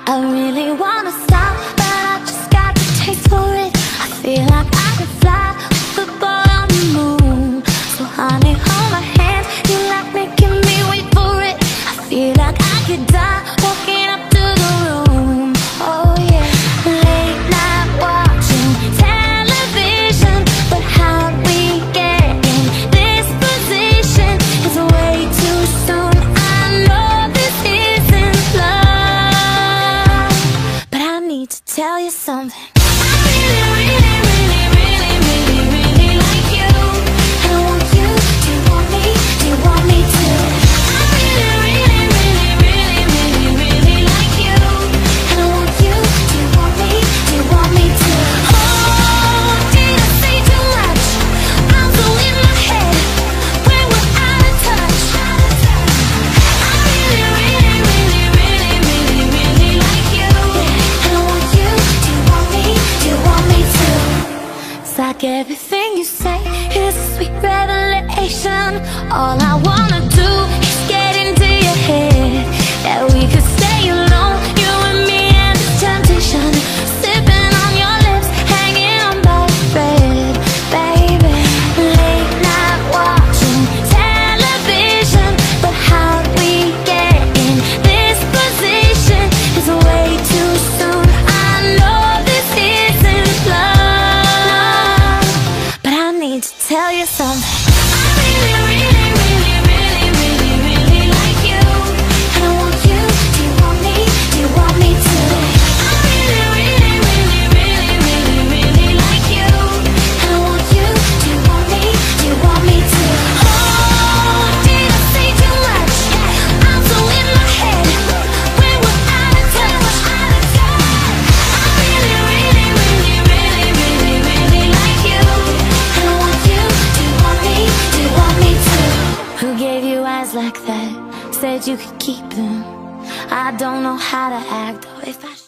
I really wanna stop, but I just got the taste for it. I feel like I could fly with the ball on the moon. So honey, hold my hand, you like making me wait for it. I feel like I could die walking up to the room. Oh yeah, late night watching television, but how we get in this position is way too soon. I know this isn't love, but I need to tell you something. Like everything you say is a sweet revelation. All I wanna do is get into your head, that we could stay alone, you and me and this temptation, sipping on your lips, hanging on by a thread, baby. Late night watching television, but how we get in this position is way too soon. I know this isn't love, to tell you something. I really like you, and I want you. Do you want me? Do you want me to? I really like you, and I want you. Do you want me? Do you want me to? Oh, did I say too much? I'm so in my head when we're out of touch. I really like you. Who gave you eyes like that? Said you could keep them. I don't know how to act, or if I should.